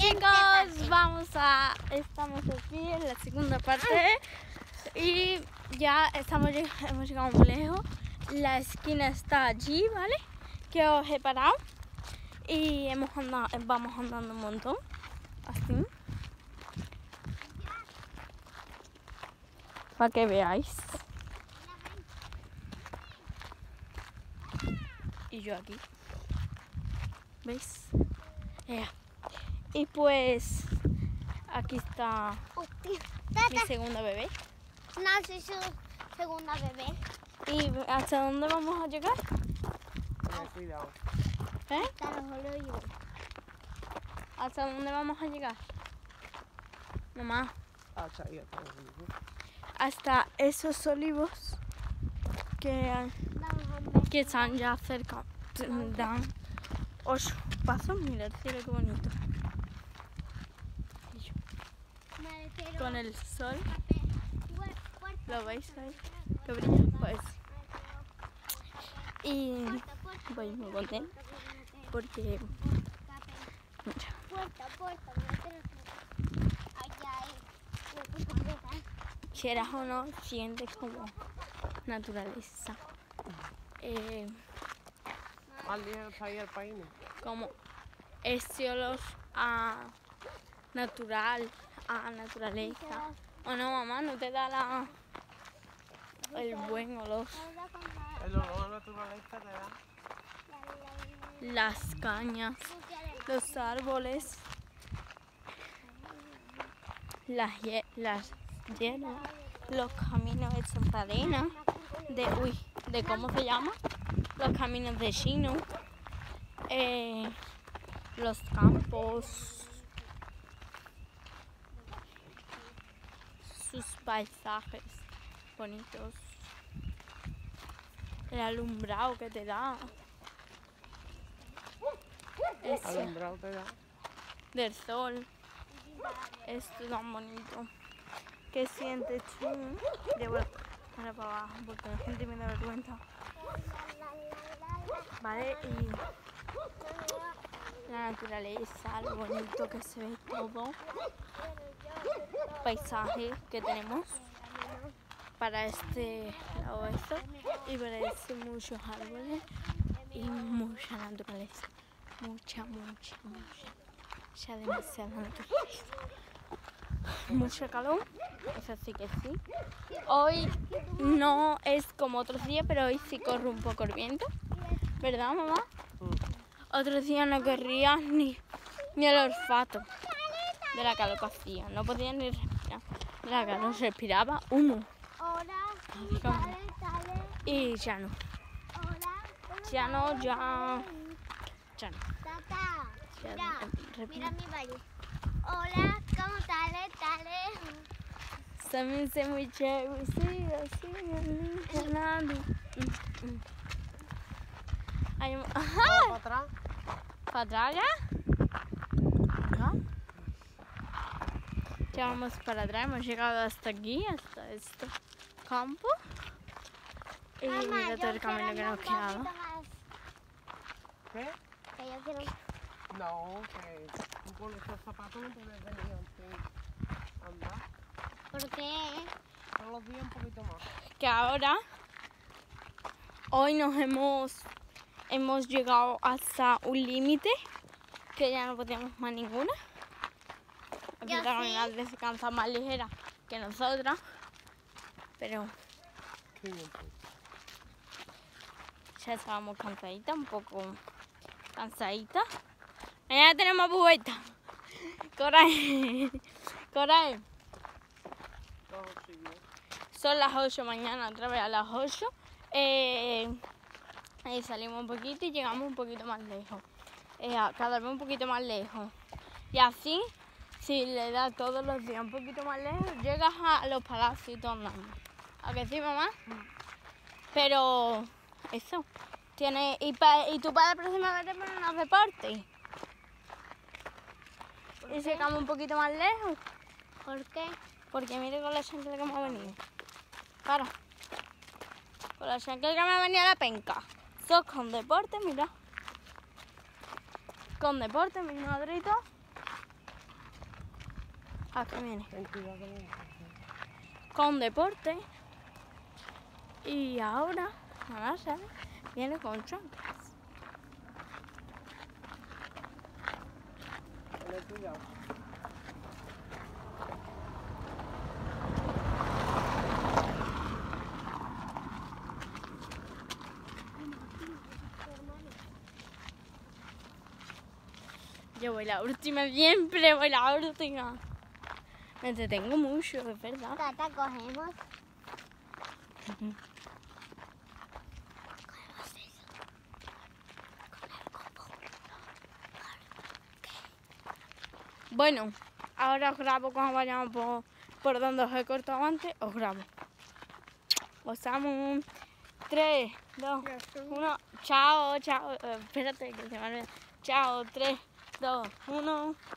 chicos, estamos aquí en la segunda parte y ya hemos llegado muy lejos. La esquina está allí, ¿vale? Que os he parado y vamos andando un montón, así, para que veáis. Y yo aquí, ¿veis? Y pues aquí está mi segunda bebé. No, soy su segunda bebé. ¿Y hasta dónde vamos a llegar? Cuidado. Hasta los olivos. ¿Hasta dónde vamos a llegar? Mamá. Hasta esos olivos que están ya cerca. Dan 8 pasos. Mirad, cielo, qué bonito. Con el sol. ¿Lo veis ahí? Que brilla. Pues. Y voy muy contenta porque quieras o no, sientes como naturaleza. Como ese olor a natural, a naturaleza. ¿O no, mamá? ¿No te da el buen olor? El olor a naturaleza te da. Las cañas, los árboles, las hierbas, los caminos hechos de arena, de ¿cómo se llama? Los caminos de chino, los campos, sus paisajes bonitos, el alumbrado que te da. Alumbrado te da. Del sol. Esto es tan bonito. ¿Qué sientes tú? Llevo para abajo porque la gente me da vergüenza. Vale, y la naturaleza, lo bonito que se ve todo. Paisaje que tenemos para este lado esto y para este muchos árboles y mucha naturaleza. Mucha, demasiada naturaleza. Mucho calor, eso sí que sí. Hoy no es como otros días, pero hoy sí corre un poco el viento. ¿Verdad, mamá? Otros días no corría ni el olfato de la calor que hacía. No podía ni respirar. De la calor respiraba humo. Y ya no. Ya no. Mira mi baile. Hola, ¿cómo estás? Se me hace muy chévere, sí, así, ganando. ¿Para atrás? ¿Para atrás ya? ¿No? Ya vamos para atrás, hemos llegado hasta aquí, hasta este campo. Y mira todo el camino que nos quedaba. ¿Qué? Que yo quiero... No, que tú con esos zapatos no puedes venir a andar. ¿Por qué? Todos los días un poquito más. Que ahora, hoy hemos llegado hasta un límite, que ya no podemos más ninguna. Aquí la caminante se cansa más ligera que nosotras, pero Qué bien, pues. ya estábamos cansaditas, un poco cansaditas. Mañana tenemos vuelta. Coraje. Son las 8 mañana, otra vez a las 8. Y salimos un poquito y llegamos un poquito más lejos. Cada vez un poquito más lejos. Y así, si le das todos los días un poquito más lejos, llegas a los palacios andando. ¿A que sí, mamá? Pero eso. ¿Y tú para la próxima vez te pones unos deportes? ¿Y si llegamos un poquito más lejos? ¿Por qué? Porque mire con la chancla que me ha venido. Para. Con la chancla que me ha venido la penca. Eso con deporte, mira. Con deporte, mi madrito. Acá viene. 22 kilómetros. Con deporte. Y ahora, mamá sabe, viene con chanclas. Tener cuidado. Yo voy la última, siempre voy la última. Me entretengo mucho, es verdad. Tata, cogemos. Bueno, ahora os grabo cuando vayamos por donde os he cortado antes, os grabo. Os amo. 3, 2, 1. Chao, chao. Espérate que se me olvida. Chao, 3, 2, 1.